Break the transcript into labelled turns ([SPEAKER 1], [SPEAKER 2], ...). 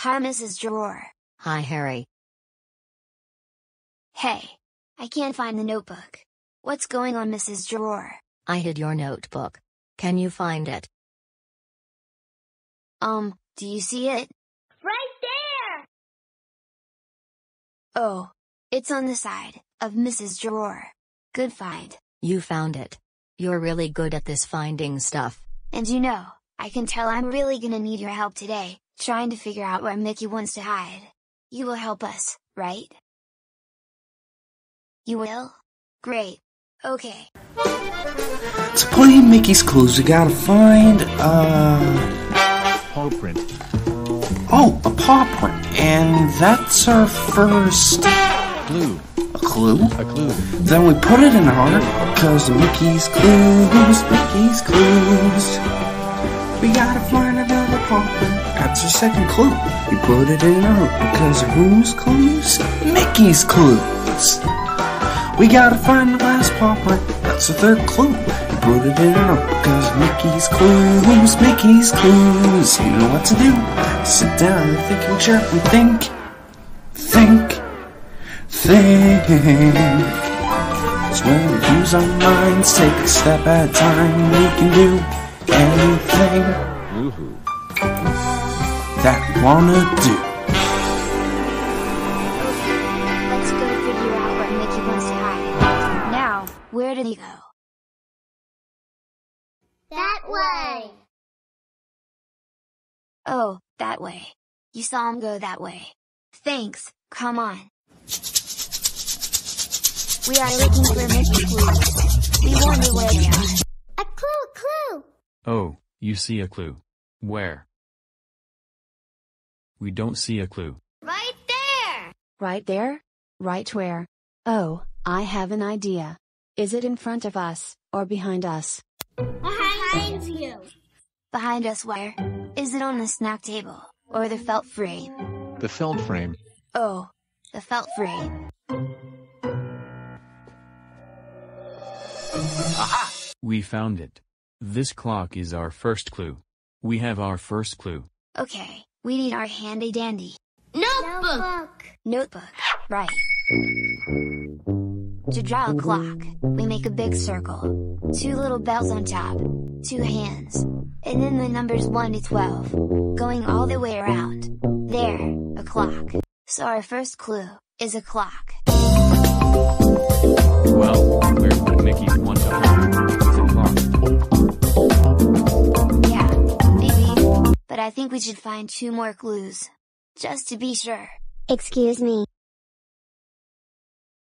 [SPEAKER 1] Hi, Mrs. Drawer.
[SPEAKER 2] Hi, Harry.
[SPEAKER 1] Hey, I can't find the notebook. What's going on, Mrs. Drawer?
[SPEAKER 2] I hid your notebook. Can you find it?
[SPEAKER 1] Do you see it?
[SPEAKER 3] Right there!
[SPEAKER 1] Oh, it's on the side of Mrs. Drawer. Good find.
[SPEAKER 2] You found it. You're really good at this finding stuff.
[SPEAKER 1] And I can tell I'm really gonna need your help today, trying to figure out where Mickey wants to hide. You will help us, right? You will? Great. Okay.
[SPEAKER 4] To play Mickey's Clues, we gotta find,
[SPEAKER 5] paw print.
[SPEAKER 4] Oh, a paw print. And that's our first...
[SPEAKER 5] Clue.
[SPEAKER 4] A clue?
[SPEAKER 5] A clue.
[SPEAKER 4] Then we put it in our... Cause Mickey's Clues, Mickey's Clues. We gotta find another paw print. That's our second clue. We put it in our... Because of whose clues? Mickey's Clues. We gotta find the last paw print. That's the third clue. We put it in our because Mickey's Clues, Mickey's Clues. You know what to do. Sit down in the thinking chair and think. Cause when we use our minds, take a step at a time, we can do anything that we wanna do.
[SPEAKER 1] Let's go figure out where Mickey wants to hide. Now, where did he go?
[SPEAKER 3] That way!
[SPEAKER 1] Oh, that way. You saw him go that way. Thanks, come on. We are looking for Mickey's clues. We wonder where they are.
[SPEAKER 3] A clue!
[SPEAKER 5] Oh, you see a clue. Where? We don't see a clue.
[SPEAKER 3] Right there!
[SPEAKER 6] Right there? Right where? Oh, I have an idea. Is it in front of us, or behind us?
[SPEAKER 3] Behind you!
[SPEAKER 1] Behind us where? Is it on the snack table, or the felt frame?
[SPEAKER 5] The felt frame.
[SPEAKER 1] Oh, the felt frame.
[SPEAKER 5] Aha! We found it. This clock is our first clue. We have our first clue.
[SPEAKER 1] Okay, we need our handy dandy notebook, right. To draw a clock, we make a big circle, 2 little bells on top, 2 hands, and then the numbers 1 to 12, going all the way around. There, a clock. So our first clue is a clock.
[SPEAKER 5] Well, where would Mickey want to hide with a clock?
[SPEAKER 1] Yeah, maybe, but I think we should find 2 more clues, just to be sure.
[SPEAKER 3] Excuse me.